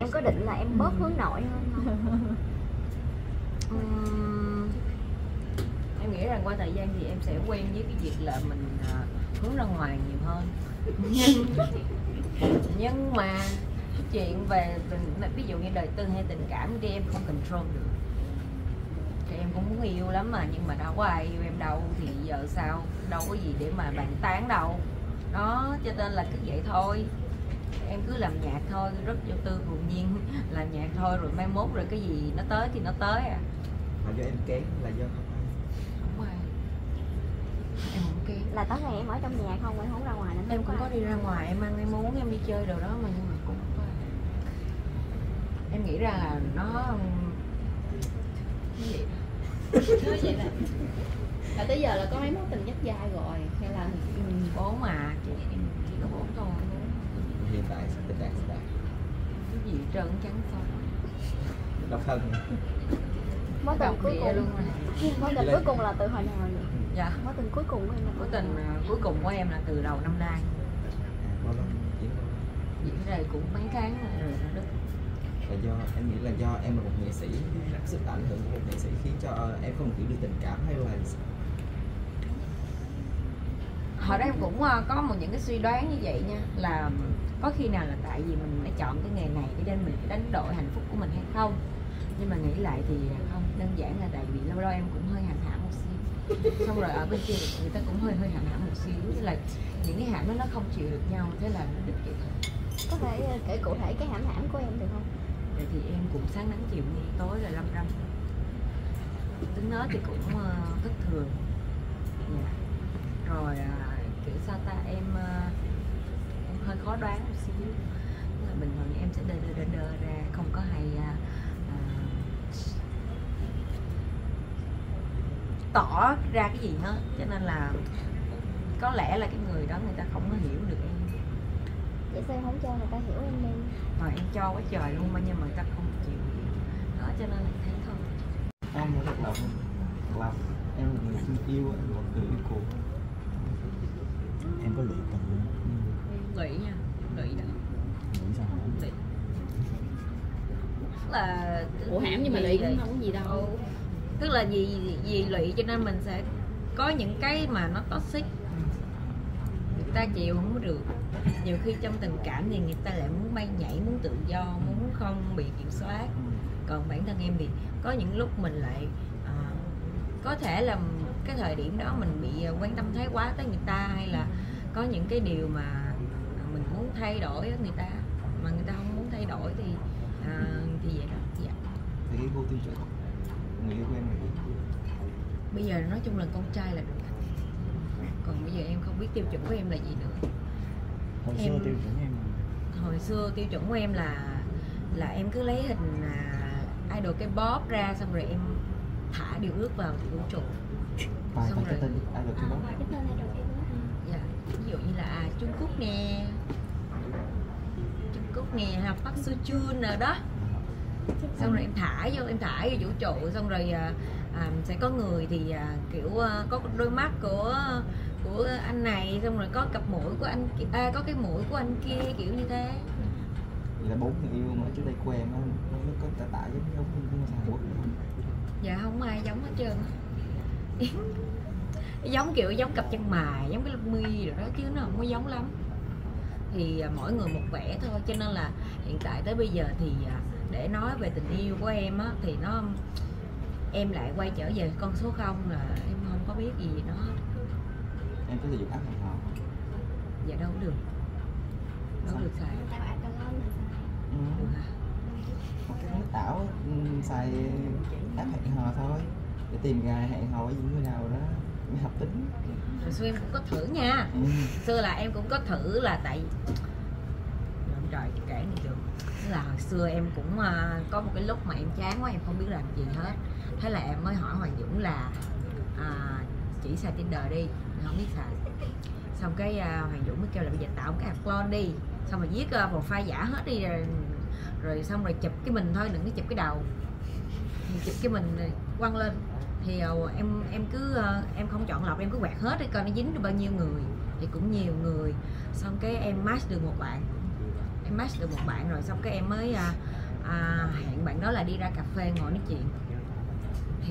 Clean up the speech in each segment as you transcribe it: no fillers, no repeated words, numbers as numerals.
em có định là em bớt hướng nội hơn không? Em nghĩ rằng qua thời gian thì em sẽ quen với cái việc là mình hướng ra ngoài nhiều hơn. Nhưng mà cái chuyện về ví dụ như đời tư hay tình cảm thì em không control được. Thì em cũng muốn yêu lắm mà, nhưng mà đâu có ai yêu em đâu, thì giờ sao, đâu có gì để mà bàn tán đâu. Đó, cho nên là cứ vậy thôi. Em cứ làm nhạc thôi, rất vô tư hồn nhiên làm nhạc thôi, rồi mai mốt rồi cái gì nó tới thì nó tới à. Là do em kén là do Không ai. Em không kén. Là tối ngày em ở trong nhà không, em không ra ngoài nên Em cũng có đi ra ngoài, em ăn em uống, em đi chơi đồ đó mà, nhưng mà cũng không có ai. Em nghĩ ra là nó cái gì nói vậy là tới giờ là có mấy mối tình dắt dai rồi hay là 4 mà chị, em chỉ có 4 thôi. hiện tại tình trạng sao? Cái gì trơn trắng xong Độc thân. mối tình cuối cùng luôn rồi. mối tình cuối cùng là từ hồi nào vậy? Dạ, Mối tình cuối cùng của em là mối tình cuối cùng của em là từ đầu năm nay, Bao lâu? diễn ra cũng mấy tháng rồi nó đứt. Là do em nghĩ là do em là một nghệ sĩ, sức ảnh hưởng của một nghệ sĩ khiến cho em không hiểu được tình cảm hay là Hồi đó em cũng có những cái suy đoán như vậy nha, là có khi nào là tại vì mình đã chọn cái nghề này cho nên mình phải đánh đổi hạnh phúc của mình hay không. Nhưng mà nghĩ lại thì không, đơn giản là tại vì lâu lâu em cũng hơi hạnh hãm một xíu, xong rồi ở bên kia người ta cũng hơi hạnh hãm một xíu, tức là những cái hãm đó nó không chịu được nhau, thế là nó đứt vậy thôi. có thể kể cụ thể cái hãm hãm của em được không? Vậy thì em cũng sáng nắng chiều mưa tối là 500. Tính nói thì cũng thất thường. Rồi kiểu sao ta, em hơi khó đoán một xíu. Là bình thường em sẽ đơ ra, không có hay tỏ ra cái gì hết, cho nên là có lẽ là cái người đó người ta không có hiểu được em. Vậy sao em không cho người ta hiểu em đi? Rồi em cho quá trời luôn mà, nhưng mà người ta không chịu đó, cho nên là thế thôi. em muốn thật lòng em là người thương yêu, em là một người yêu cuộc. Em có lụy tình không? Lụy nha, lụy đó. Lụy sao hả? Lụy là ủa hãm nhưng mà lụy cũng không có gì đâu. Tức là vì lụy cho nên mình sẽ có những cái mà nó toxic, người ta chịu không có được. Nhiều khi trong tình cảm thì người ta lại muốn bay nhảy, muốn tự do, muốn không bị kiểm soát. Còn bản thân em thì có những lúc mình lại có thể là cái thời điểm đó mình bị quan tâm thái quá tới người ta, hay là có những cái điều mà mình muốn thay đổi người ta mà người ta không muốn thay đổi thì vậy đó. Dạ. Thì cái vô tiêu chuẩn người yêu của em là gì? Bây giờ nói chung là con trai là được, còn bây giờ em không biết tiêu chuẩn của em là gì nữa. Hồi xưa tiêu chuẩn em Hồi xưa tiêu chuẩn của em là em cứ lấy hình idol K-pop ra, xong rồi em thả điều ước vào vũ trụ. Xong rồi tên idol K-pop. Cái tên này được em dạ, ví dụ như là Trung Quốc nè, hay Park Seo Joon nào đó. Xong rồi em thả vô vũ trụ, xong rồi sẽ có người thì kiểu có đôi mắt của anh này, xong rồi có cặp mũi của anh kia, có cái mũi của anh kia, kiểu như thế. Vậy là 4 người yêu mà trước đây của em nó có tả giống như Hàn Quốc không? Dạ không ai giống hết trơn. Giống kiểu giống cặp chân mày, giống cái lông mi rồi đó, chứ nó không có giống lắm. Thì mỗi người một vẻ thôi, cho nên là hiện tại tới bây giờ thì để nói về tình yêu của em á, thì em lại quay trở về con số 0, là em không có biết gì nó hết. Em có sử dụng app hẹn hò? Dạ đâu có được, đâu có được xài. Được hả? Một cái nước ảo xài app hẹn hò thôi để tìm gài hẹn hò với những người nào đó mới hợp tính. Hồi xưa em cũng có thử nha. Xưa là em cũng có thử, là tại trời kể này được, là hồi xưa em cũng có một cái lúc mà em chán quá, em không biết làm gì hết. Thế là em mới hỏi Hoàng Dũng là chỉ xài Tinder đi, em không biết xài. Xong cái Hoàng Dũng mới kêu là bây giờ tạo một cái account đi, xong rồi viết profile giả hết đi, rồi xong rồi chụp cái mình thôi, đừng có chụp cái đầu, chụp cái mình này, quăng lên. Thì em cứ em không chọn lọc, em cứ quẹt hết đi coi nó dính được bao nhiêu người, thì cũng nhiều người. Xong cái em match được một bạn, rồi xong cái em mới hẹn bạn đó là đi ra cà phê ngồi nói chuyện. Thì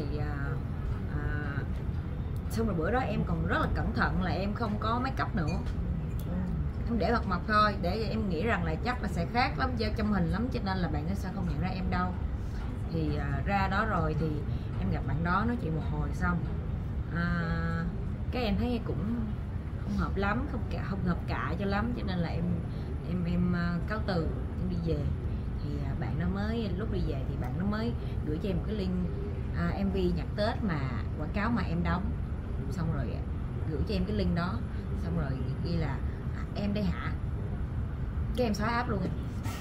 xong rồi bữa đó em còn rất là cẩn thận là em không có make up nữa, em để mặt mộc thôi, để em nghĩ rằng là chắc là sẽ khác lắm trong hình lắm, cho nên là bạn ấy sẽ không nhận ra em đâu. Thì ra đó rồi thì em gặp bạn đó nói chuyện một hồi xong, cái em thấy cũng không hợp lắm, không hợp cạ cho lắm, cho nên là em cáo từ, em đi về. Thì bạn nó mới, lúc đi về thì bạn nó mới gửi cho em một cái link MV nhạc Tết mà quảng cáo mà em đóng, xong rồi gửi cho em cái link đó, xong rồi ghi là em đây hả, cái em xóa app luôn em.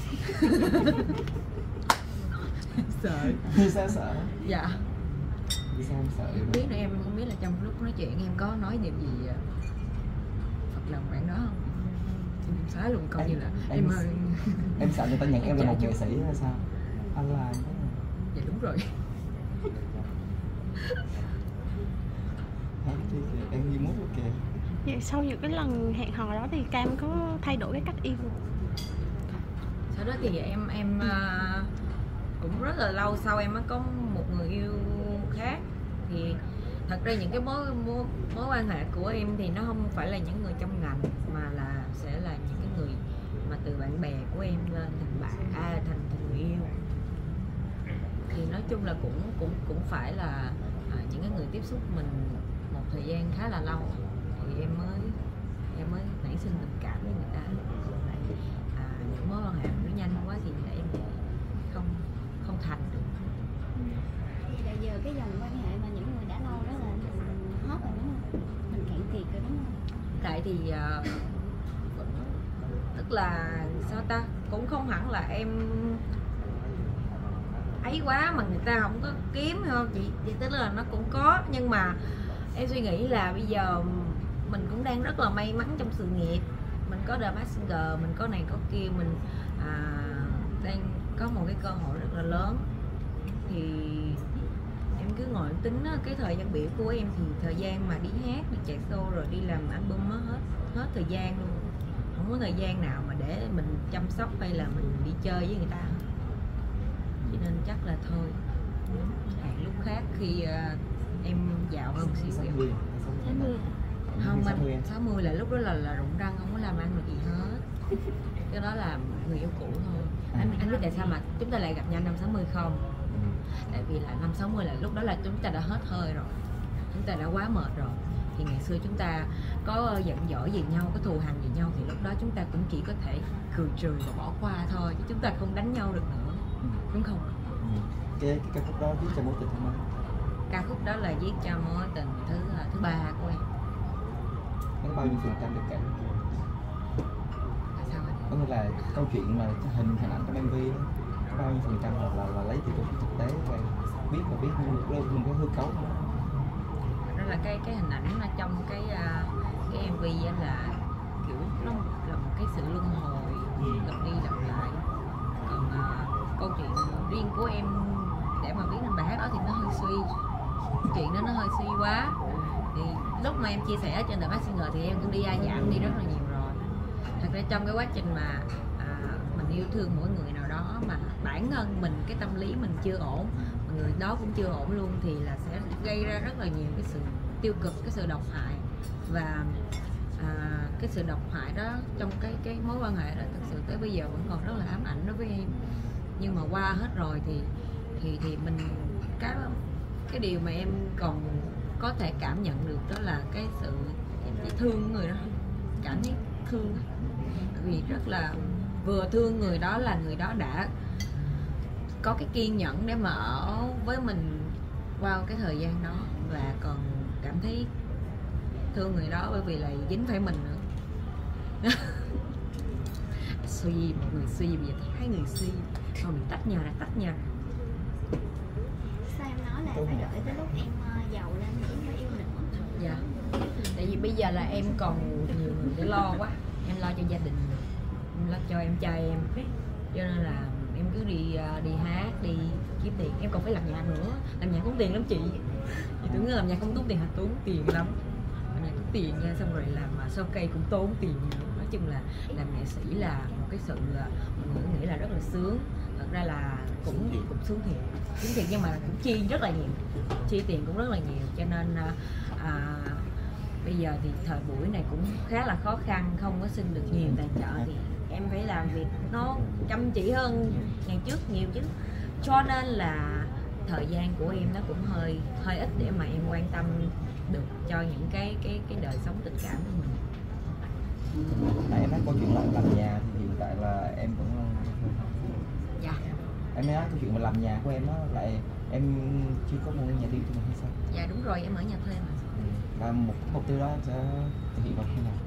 Sợ. Vì sao sợ? Dạ. Vì sao em sợ? Em biết nữa, em không biết là trong lúc nói chuyện em có nói điều gì phật lòng bạn đó không, em xóa luôn coi như là em em sợ người ta nhận em là một nghệ sĩ hay sao? Anh là dạ đúng rồi. em đi mốt luôn kìa. Vậy sau những cái lần hẹn hò đó thì Cam có thay đổi cái cách yêu không? Sau đó thì em cũng rất là lâu sau em mới có một người yêu khác. Thì thật ra những cái mối quan hệ của em thì nó không phải là những người trong ngành, mà là sẽ là những cái người mà từ bạn bè của em lên thành người yêu. Thì nói chung là cũng phải là những cái người tiếp xúc mình một thời gian khá là lâu thì em mới nảy sinh tình cảm với người ta. Những mối quan hệ nó nhanh quá thì em không thành được. Thì là giờ cái dòng quan hệ mà những người đã lâu đó là mình hết rồi đúng không? Mình cạn kiệt rồi đúng không? Tại thì tức là sao ta, cũng không hẳn là em ấy quá mà người ta không có kiếm không chị, tức là nó cũng có, nhưng mà em suy nghĩ là bây giờ mình cũng đang rất là may mắn trong sự nghiệp, mình có The Masked Singer, mình có này có kia, mình đang có một cái cơ hội rất là lớn. Thì em cứ ngồi tính cái thời gian biểu của em thì thời gian mà đi hát, đi chạy show rồi đi làm album nó hết thời gian luôn, không có thời gian nào mà để mình chăm sóc hay là mình đi chơi với người ta, cho nên chắc là thôi hẹn lúc khác khi em giàu hơn xíu. 60. Không, anh 60 là lúc đó là rụng răng, không có làm ăn được gì hết. Cái đó là người yêu cũ thôi. Anh biết tại sao mà chúng ta lại gặp nhau năm 60 không? Tại vì là năm 60 là lúc đó là chúng ta đã hết hơi rồi, chúng ta đã quá mệt rồi. Thì ngày xưa chúng ta có giận dỗi gì nhau, có thù hằn gì nhau thì lúc đó chúng ta cũng chỉ có thể cười trừ và bỏ qua thôi, chứ chúng ta không đánh nhau được nữa, đúng không? Cái ca khúc đó viết cho mối tình không anh? Ca khúc đó là viết cho mối tình thứ ba của em. Nó bao nhiêu phần trăm được cả? Sao anh? Có nghĩa là câu chuyện mà hình ảnh trong MV đó, có bao nhiêu phần trăm là lấy từ câu chuyện thực tế và biết nhưng mình có hư cấu không? Đó là cái hình ảnh nó trong cái MV á là kiểu nó là một cái sự luân hồi lặp đi lặp lại. Còn câu chuyện riêng của em để mà viết nên bài hát đó thì nó hơi suy, chuyện đó nó hơi suy quá. Thì lúc mà em chia sẻ trên The Masked Singer thì em cũng đi giảm đi rất là nhiều rồi. Thật ra trong cái quá trình mà mình yêu thương mỗi người nào đó mà bản thân mình cái tâm lý mình chưa ổn, người đó cũng chưa ổn luôn, thì là sẽ gây ra rất là nhiều cái sự tiêu cực, cái sự độc hại. Và cái sự độc hại đó trong cái mối quan hệ đó thực sự tới bây giờ vẫn còn rất là ám ảnh đối với em. Nhưng mà qua hết rồi thì mình cái điều mà em còn có thể cảm nhận được đó là cái sự em chỉ thương người đó, cảm thấy thương, vì rất là vừa thương người đó là người đó đã có cái kiên nhẫn để mà ở với mình qua cái thời gian đó, và còn cảm thấy thương người đó bởi vì là dính phải mình nữa. Suy, mọi người suy, bây giờ hai người suy, thôi mình tách nhau ra. Sao em nói là phải đợi tới lúc em giàu lên thì em mới yêu nữa? Dạ. Tại vì bây giờ là em còn nhiều người để lo quá, em lo cho gia đình, em lo cho em trai em, cho nên là em cứ đi hát, đi kiếm tiền. Em còn phải làm nhạc nữa, làm nhạc tốn tiền lắm chị. Chị tưởng làm nhạc không tốn tiền hả? Tốn tiền lắm, làm nhạc tốn tiền nha, xong rồi làm showcase cũng tốn tiền nữa. Nói chung là làm nghệ sĩ là một cái sự mọi người nghĩ là rất là sướng, thật ra là cũng sướng thiệt nhưng mà cũng chi rất là nhiều, chi tiền cũng rất là nhiều, cho nên bây giờ thì thời buổi này cũng khá là khó khăn, không có xin được nhiều tài trợ thì em phải làm việc nó chăm chỉ hơn ngày trước nhiều chứ, cho nên là thời gian của em nó cũng hơi ít để mà em quan tâm được cho những cái đời sống tình cảm của mình. Tại em nói câu chuyện làm nhà thì hiện tại là em vẫn Dạ. Em nói câu chuyện mà làm nhà của em á, lại em chưa có mua nhà riêng cho mình hay sao? Dạ đúng rồi, em ở nhà thuê mà. Và một mục tiêu đó sẽ thực hiện vào khi nào?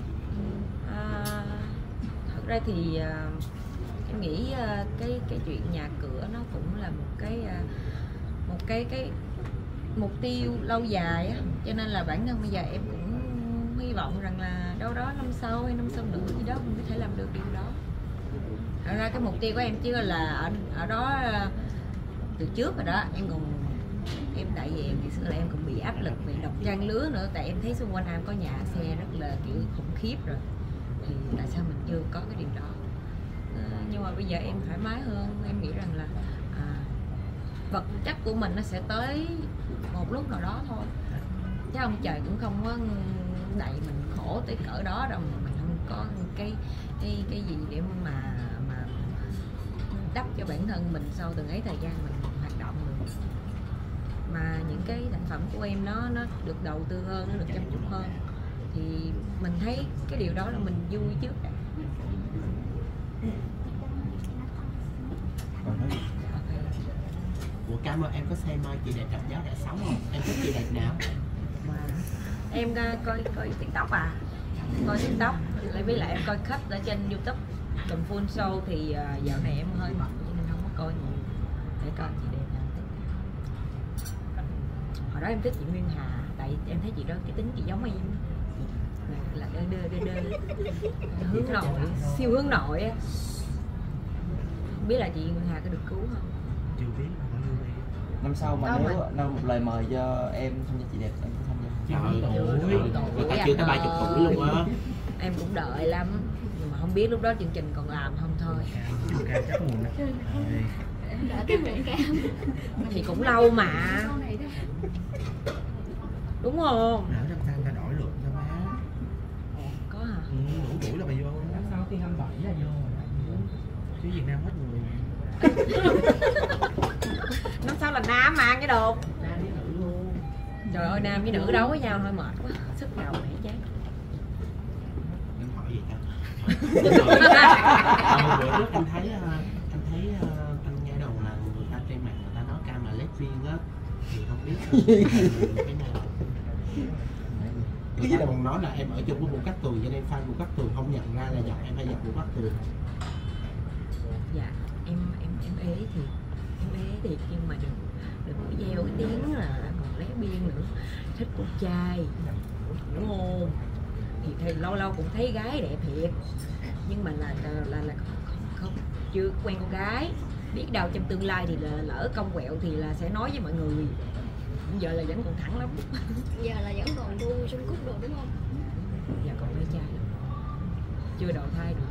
Thật ra thì em nghĩ cái chuyện nhà cửa nó cũng là một cái mục tiêu lâu dài á, cho nên là bản thân bây giờ em cũng hy vọng rằng là đâu đó năm sau hay năm sau nữa gì đó mình có thể làm được điều đó. Thật ra cái mục tiêu của em chứ là ở đó từ trước rồi đó, em tại vì ngày xưa là em cũng bị áp lực về độc trang lứa nữa, tại em thấy xung quanh em có nhà xe rất là kiểu khủng khiếp rồi, thì tại sao mình chưa có cái điều đó. Nhưng mà bây giờ em thoải mái hơn, em nghĩ rằng là vật chất của mình nó sẽ tới một lúc nào đó thôi, chứ ông trời cũng không có đẩy mình khổ tới cỡ đó đâu, mà mình không có cái gì để mà đắp cho bản thân mình sau từng ấy thời gian mình hoạt động được. Mà những cái sản phẩm của em nó được đầu tư hơn, nó được chăm chút hơn, thì mình thấy cái điều đó là mình vui trước đã. Ủa Cam ơi, em có xem chị đẹp cặp giáo đã sống không? Em thích chị đẹp nào? Em coi TikTok coi TikTok, với lại em coi khách ở trên YouTube Đầm Full Show, thì dạo này em hơi bận cho nên không có coi nhiều để coi chị đẹp nào. Hồi đó em thích chị Nguyên Hà, tại em thấy chị đó cái tính chị giống em, là đưa hướng nội, siêu hướng nội á. Không biết là chị Nguyên Hà có được cứu không? Chưa biết. Năm sau mà nếu một lời mời cho em tham gia chị đẹp, em có tham gia? Người ta chưa tới 30 tuổi luôn á. Em cũng đợi lắm, nhưng mà không biết lúc đó chương trình còn làm không thôi. Chắc buồn đó. Đợi cái quảng cam Thì cũng lâu mà, đúng không? Nở năm sau ta đổi được cho má. Có hả? Đủ tuổi là bà vô. Năm sau khi 27 là vô rồi. Chứ Việt Nam hết người. Năm sau là nam mà cái đồ. Nam với nữ luôn. Trời ơi, nam với nữ đấu với nhau thôi mệt quá, sức đầu mẻ chán. Em hỏi gì ta? Bữa trước em thấy anh nghe đồn là người ta trên mạng người ta nói Cam là lesbian á, thì không biết cái nào. Người ta còn nói là em ở chung với Vũ Cát Tường cho nên fan Vũ Cát Tường không nhận ra là giọng em hay giọng Vũ Cát Tường. Dạ, em ế thiệt, nhưng mà đừng có gieo cái tiếng là còn lesbian nữa, thích con trai, đúng không? Thì lâu lâu cũng thấy gái đẹp thiệt, nhưng mà là không chưa quen con gái, biết đâu trong tương lai thì là lỡ cong quẹo thì là sẽ nói với mọi người. Giờ là vẫn còn thẳng lắm. giờ là vẫn còn đu Trung Quốc đồ đúng không? Giờ còn bé trai lắm, chưa đầu thai được.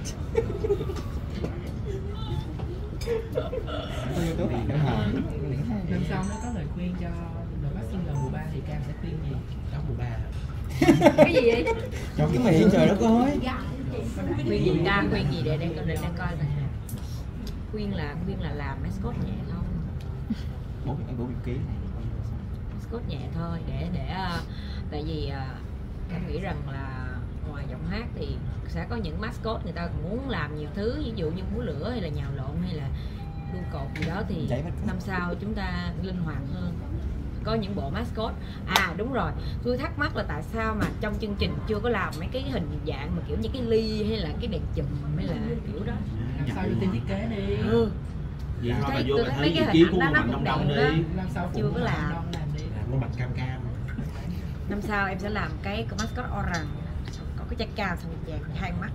Năm sau nó có lời khuyên cho The Masked Singer mùa 3 thì Cam sẽ khuyên gì? Đó mùa 3 Cái gì vậy? Cho cái miệng trời đất ơi. Khuyên gì ta, khuyên gì để đang coi coi. Khuyên là làm mascot nhẹ thôi. Em bố ký. Mascot nhẹ thôi để tại vì em nghĩ rằng là ngoài giọng hát thì sẽ có những mascot người ta muốn làm nhiều thứ, ví dụ như múa lửa hay là nhào lộn hay là đu cột gì đó, thì năm sau chúng ta linh hoạt hơn, có những bộ mascot. Đúng rồi, tôi thắc mắc là tại sao mà trong chương trình chưa có làm mấy cái hình dạng mà kiểu như cái ly hay là cái đèn chùm hay là kiểu đó. Năm sau vô team thiết kế đi. Vậy thôi Thấy mà vô tôi mà thấy thấy mấy vị trí cái của hình một ảnh bạn nó đông đẹp đông đó. đi. Năm sau Chưa có làm. Làm một bạn cam. Năm sau em sẽ làm cái mascot orange, có cái chai cam xong vàng hai mắt.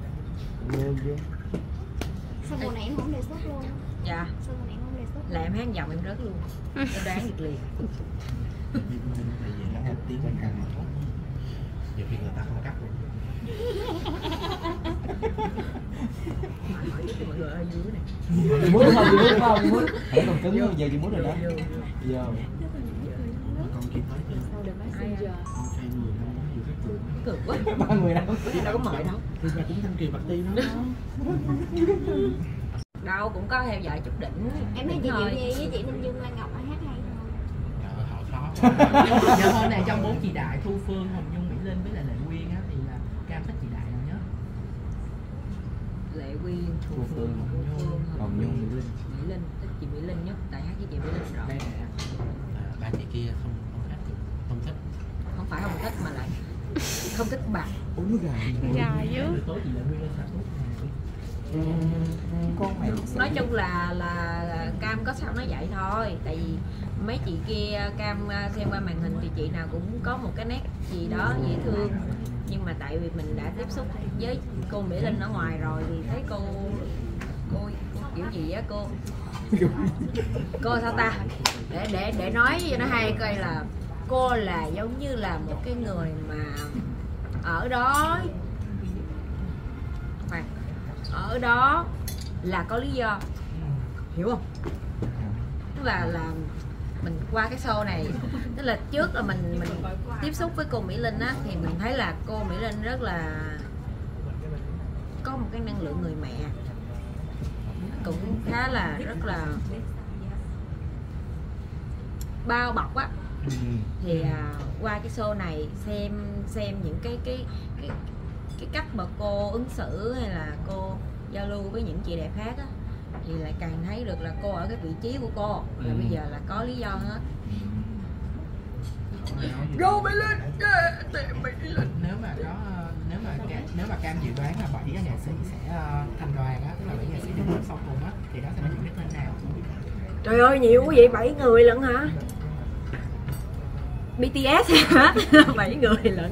Sao mùa này em không đề xuất luôn? Dạ. Sao mùa này em không đề xuất? Là em hát giọng em rớt luôn. Em đoán được liền. Nó hát tiếng bên cạnh mà tốt. Nhiều khi người ta không cắt luôn. Hỏi tiếp mọi người ở dưới này. Chị muốn đúng không? Chị muốn đúng không? Chị muốn. Hãy còn cứng rồi, giờ chị muốn rồi đó. Giờ. Con kia nói chứ. Sau The Messenger. Con trai 10 năm nó vừa các tuổi. Cực quá. 3 người đâu. Chị đâu có mời đâu. Thì ra cũng Thanh Kiều Bạc Ti đó. Đâu cũng có theo dõi chút đỉnh. Em thấy chị Diệu Nhi với chị Ninh Dương Lan Ngọc hát hay không? Trời họ khó. Giờ hôm này trong 4 chị Đại, Thu Phương, Hồng Nhung, Mỹ Linh với lại Lệ Quyên á thì là Cam thích chị Đại nào nhất? Lệ Quyên, Thu Phương, Hồng Nhung, Mỹ Linh. Mỹ Linh, thích chị Mỹ Linh nhất, tại hát với chị Mỹ Linh rồi. Đây nè. Ba chị kia không hát được, không thích. Không phải không thích mà lại không thích bạc. Uống nước gà. Gà dữ. Buổi tối chị Lệ Quyên lên sản xuất nè. Con mày. Nói chung là Cam có sao nói vậy thôi. Tại vì mấy chị kia Cam xem qua màn hình thì chị nào cũng có một cái nét gì đó dễ thương. Nhưng mà tại vì mình đã tiếp xúc với cô Mỹ Linh ở ngoài rồi thì thấy cô kiểu gì á cô sao ta, để nói cho nó hay coi là cô là giống như là một cái người mà ở đó ở đó là có lý do, hiểu không? Tức là mình qua cái show này, tức là trước là mình tiếp xúc với cô Mỹ Linh á thì mình thấy là cô Mỹ Linh rất là có một cái năng lượng người mẹ, cũng khá là rất là bao bọc á. Thì qua cái show này xem những cái cách mà cô ứng xử hay là cô giao lưu với những chị đẹp khác á thì lại càng thấy được là cô ở cái vị trí của cô là bây giờ là có lý do hết. Go Mỹ Linh, Mỹ Linh. Nếu mà Cam dự đoán là 7 nghệ sĩ sẽ thành đoàn á, tức là 7 nghệ sĩ đứng sau cùng á, thì đó sẽ là những cái tên nào? Trời ơi nhiều quá vậy, 7 người lận hả? BTS hả? 7 người lận.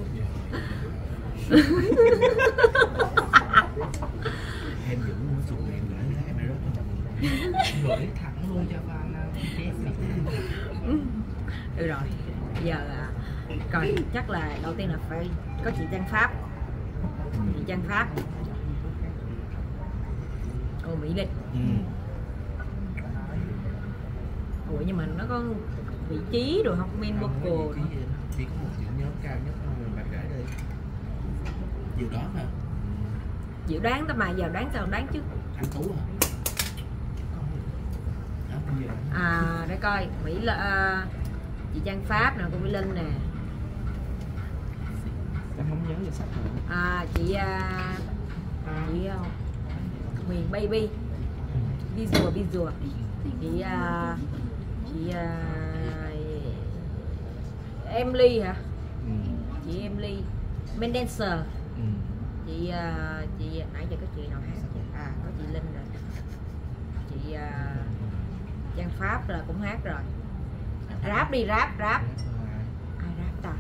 Em giữ mua sụn em gửi em rất là Gửi thẳng luôn cho fan BTS. Được rồi, bây giờ coi chắc là đầu tiên là phải có chị Trang Pháp. Chị Trang Pháp, cô Mỹ Linh. Ủa nhưng mà nó có vị trí rồi không? Main vocal chỉ có một điểm nhóm cao nhất bạn gửi đây. Điều đó hả? dự đoán tao mà giờ đoán sao đoán chứ. Anh Tú hả? Để coi Mỹ là chị Trang Pháp nè, cô Mỹ Linh nè, Em không nhớ danh sách rồi. chị Huyền Baby, Visual chị Emily hả? Chị Emily Mendancer. Chị nãy giờ có chị nào hát chứ? Có chị Linh rồi, chị Trang Pháp là cũng hát rồi. Rap đi, rap ai rap ta?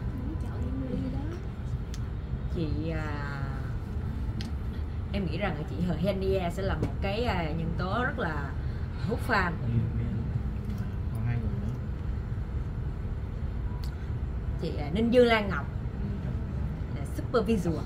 Chị em nghĩ rằng chị Henia sẽ là một cái nhân tố rất là hút fan. Còn 2 người nữa. Chị Ninh Dương Lan Ngọc là super visual.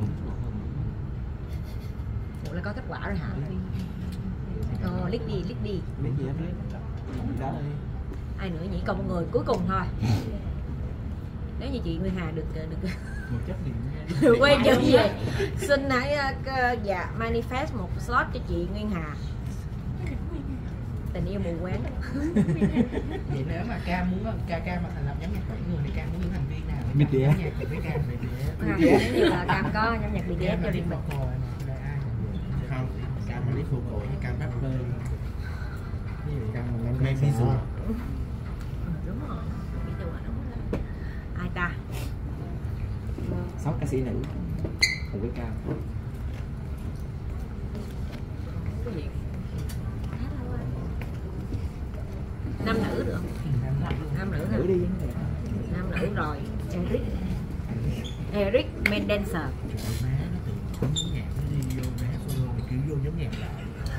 Ủa là có kết quả rồi hả? Lick đi Biết gì em biết. Đó đi. ai nữa nhỉ? Còn một người cuối cùng thôi. Nếu như chị Nguyên Hà được Một chất liền quay trở về, xin hãy manifest một slot cho chị Nguyên Hà. Tình yêu mù quáng. Vậy nếu mà Cam muốn Cam mà thành lập nhóm nhạc 7 người thì Cam muốn những thành viên nào? BTS. Nhạc với Cam Nếu như là Cam có nhóm nhạc BTS cho riêng mình. không? Cam mà lấy phụ cổ như Cam rapper. Cam mà Mê visual. Đúng rồi, visual đúng rồi. Ai ta? 6 ca sĩ nữ cùng với Cam. Cái gì? Nam nữ được không? Nam nữ hả? Nữ đi. Nam nữ rồi. Eric Mendancer. Má nó từ nhóm nhạc nó đi vô má solo rồi kêu vô nhóm nhạc lại.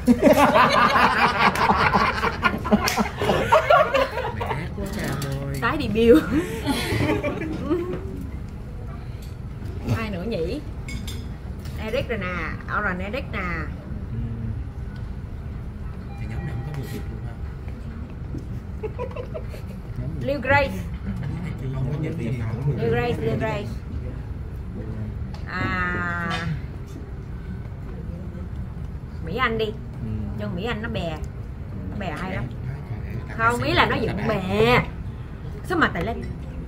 Mẹ của Cam ơi. Tái debut. Ai nữa nhỉ? Eric rồi nè, Oran Eric nè. Lil Grace. Không có nhận tiền nào. Lil Grace. Mỹ Anh đi. Cho Mỹ Anh nó bè hay lắm. Không, ý là nó dựng bè. Sao mà Tài Linh.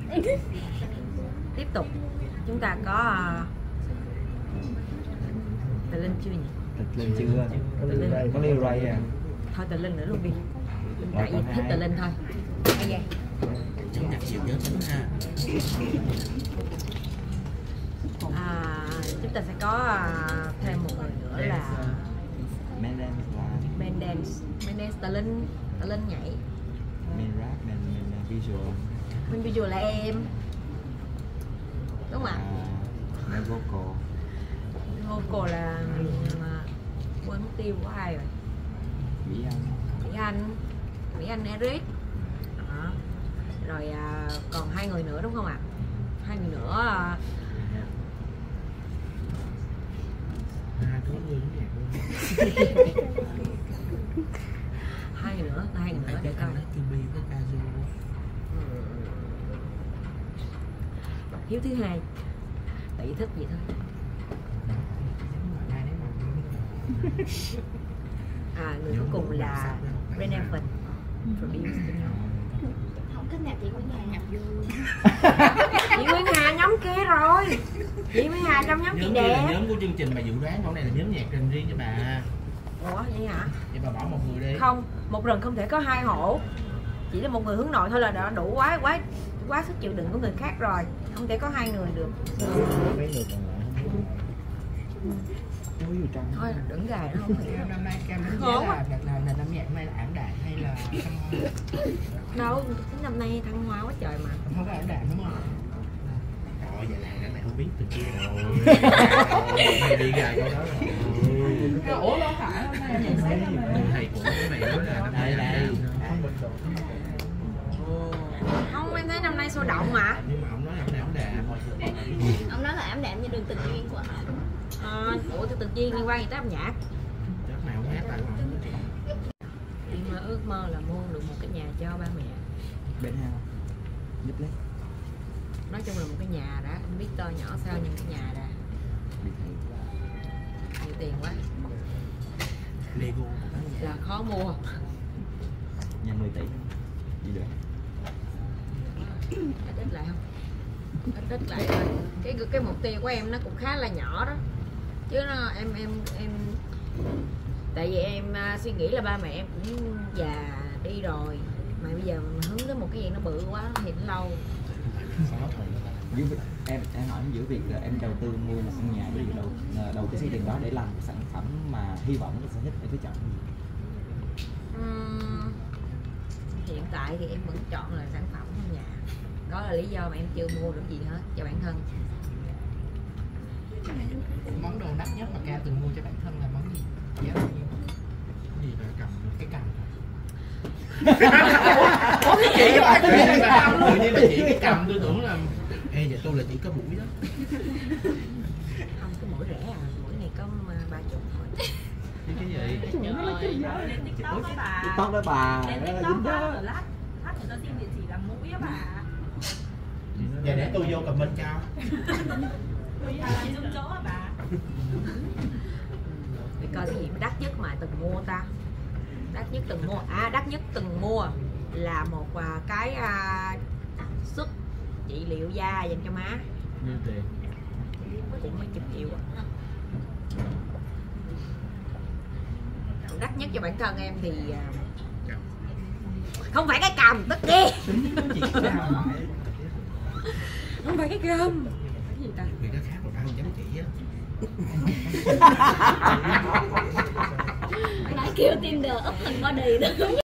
Tiếp tục chúng ta có Tài Linh chưa nhỉ? Tài Linh chưa. Có Lil Ray à. Thôi Tài Linh nữa luôn đi. Tại vì thích Tài Linh thôi. Hay vậy. Chúng nhạc nhiều nhớ tính ha. Chúng ta sẽ có thêm một người nữa là Main dance. Tài Linh nhảy. Main rap, main visual. Main visual là em. Đúng không ạ? Main vocal. Vocal là quên mất tiêu của ai rồi. Mỹ Anh Eric. Đó. Rồi còn 2 người nữa đúng không ạ? 2 người nữa. Hai người nữa để coi. Hiếu thứ hai. Tỷ thích vậy thôi. Người cuối cùng là Ren Evan, produce. Không thích nạp chị Nguyễn Hà nhập vô. Chị Nguyễn Hà nhóm kia rồi. Chị Nguyễn Hà trong nhóm chị đẹp. Nhóm của chương trình bà dự đoán chỗ này là nhóm nhạc rừng riêng cho bà. Ủa vậy hả? Vậy bà bỏ một người đi. Không, một rừng không thể có 2 hổ. Chỉ là một người hướng nội thôi là đã đủ quá sức chịu đựng của người khác rồi. Không thể có 2 người được. Mấy người còn lại thôi đừng gài nó không hiểu. Năm nay Cam đánh giá là năm nhạc hôm nay là ảm đạm hay là thăng hoa? Đâu, năm nay thăng hoa quá trời mà. Không có ảm đạm đúng không? Rồi vậy là cái này không biết từ kia rồi. Mày đi gài câu đó rồi. Ủa đâu phải hôm nay nhận xét Thầy cũng cái mày nói là đây. Không, em thấy năm nay sôi động mà. Nhưng mà ông nói là ảm đạm. Ông nói là ảm đạm như đường tình duyên của họ. Ủa tôi tự nhiên liên quan gì tới âm nhạc? Chắc nào hát lại rồi. Em ước mơ là mua được một cái nhà cho ba mẹ. bên hao duplex. Nói chung là một cái nhà đã, không biết to nhỏ sao nhưng cái nhà đã. Nhiều tiền quá. Lego Là khó mua. Nhà 10 tỷ gì được. Ít lại không? Ít lại thôi. Cái mục tiêu của em nó cũng khá là nhỏ đó. Chứ nó em tại vì em suy nghĩ là ba mẹ em cũng già đi rồi. Mà bây giờ mình hướng tới một cái gì nó bự quá thì nó lâu. Em hỏi giữa việc là em đầu tư mua một căn nhà với việc đầu cái số tiền đó để làm một sản phẩm mà hy vọng người sẽ thích, em phải chọn gì? Hiện tại thì em vẫn chọn là sản phẩm của nhà. Đó là lý do mà em chưa mua được gì hết cho bản thân. món đồ đắt nhất mà Ca từng mua cho bản thân là món gì? Giá bao nhiêu? gì là cầm Cái cầm. Ủa cái gì vậy? Tự nhiên là chỉ cái cầm tôi tưởng là ê vậy tôi là chỉ có mũi đó. Không, cái mũi rẻ à, mũi này có 30 thôi. Cái gì? Lên TikTok đó bà. TikTok đó bà. Lên TikTok đó, lát người ta xin địa chỉ là mũi á bà. Dạ để tôi vô comment cho. Mũi là chung chỗ á bà. Để coi cái gì đắt nhất mà từng mua ta. Đắt nhất từng mua là một cái suất trị liệu da dành cho má. Nhiêu tiền? Cũng mấy chục triệu. Đắt nhất cho bản thân em thì không phải cái cầm tất kia. Không phải cái gom. Cái gì ta? Người đó khác mà ba không dám chỉ á. Nói kêu Tinder up hình body đó.